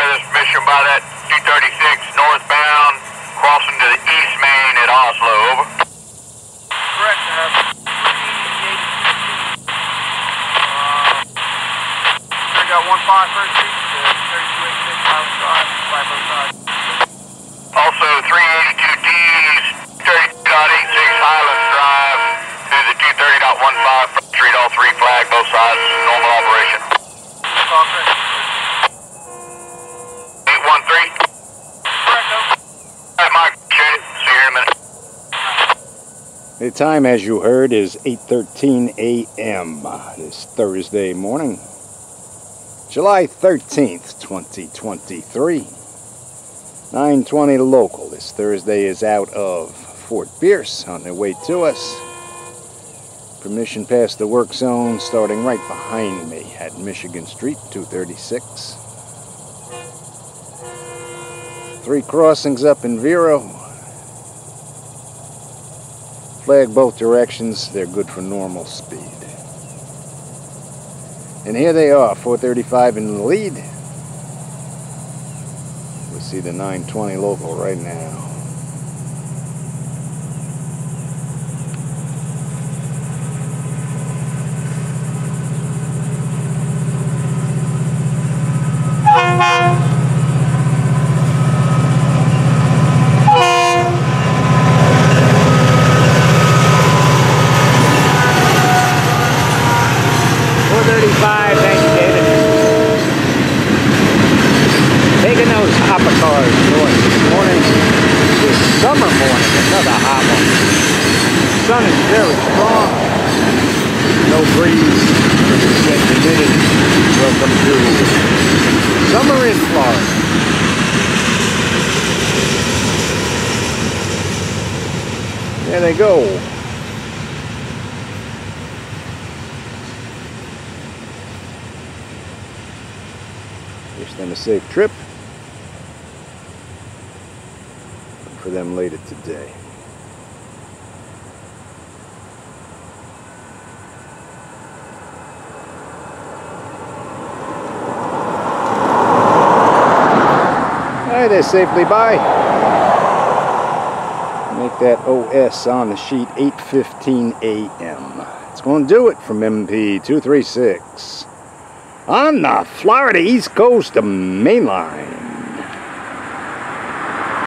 this permission by that 236 northbound, crossing to the East Main at Oslo, over. Correct, I got 15 first street to 3286 Highland Drive, 505. Also 382Ds, 30.86 Highlands Drive to the 230.15 Front Street, all three flag, both sides, normal operation. 813? Correct, over. Alright, Mike, appreciate it. See you here in a minute. The time, as you heard, is 8:13 a.m. this Thursday morning, July 13th, 2023. 920 local. This Thursday is out of Fort Pierce on their way to us. Permission past the work zone starting right behind me at Michigan Street, 236. 3 crossings up in Vero. Flag both directions, they're good for normal speed. And here they are, 435 in the lead. We'll see the 920 local right now. Thank you, David. Taking those hopper cars north this morning, this summer morning, another hot one. The sun is very strong, no breeze, 100% humidity. Welcome to summer in Florida. There they go. Wish them a safe trip. Look for them later today. Alright, they're safely by. Make that OS on the sheet 8:15 a.m. It's going to do it from MP 236. On the Florida East Coast main line.